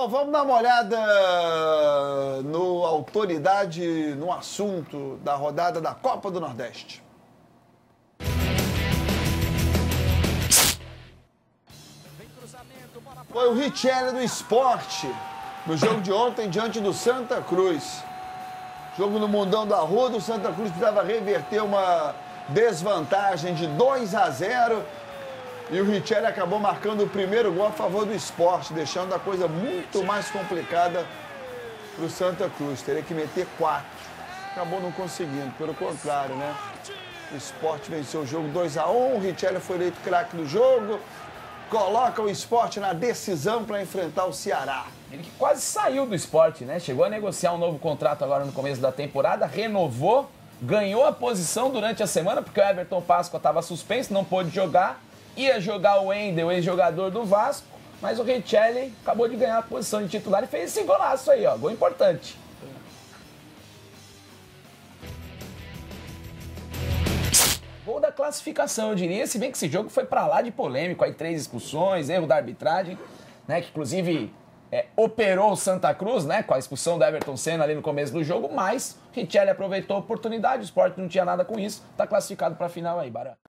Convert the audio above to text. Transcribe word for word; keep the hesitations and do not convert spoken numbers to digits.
Bom, vamos dar uma olhada no autoridade, no assunto da rodada da Copa do Nordeste. Foi o Richelli do Sport, no jogo de ontem, diante do Santa Cruz. Jogo no Mundão da Arruda, o Santa Cruz precisava reverter uma desvantagem de dois a zero. E o Richelli acabou marcando o primeiro gol a favor do Sport, deixando a coisa muito mais complicada para o Santa Cruz. Teria que meter quatro. Acabou não conseguindo, pelo contrário, né? O Sport venceu o jogo dois a um, o Richelli foi eleito craque do jogo, coloca o Sport na decisão para enfrentar o Ceará. Ele que quase saiu do Sport, né? Chegou a negociar um novo contrato agora no começo da temporada, renovou, ganhou a posição durante a semana, porque o Everton Páscoa estava suspenso, não pôde jogar. Ia jogar o Wendel, ex-jogador do Vasco, mas o Richelli acabou de ganhar a posição de titular e fez esse golaço aí, ó, gol importante. Gol da classificação, eu diria, se bem que esse jogo foi pra lá de polêmico, aí três expulsões, erro da arbitragem, né, que inclusive é, operou o Santa Cruz, né, com a expulsão do Everton Senna ali no começo do jogo, mas o Richelli aproveitou a oportunidade, o Sport não tinha nada com isso, tá classificado pra final aí, Barã.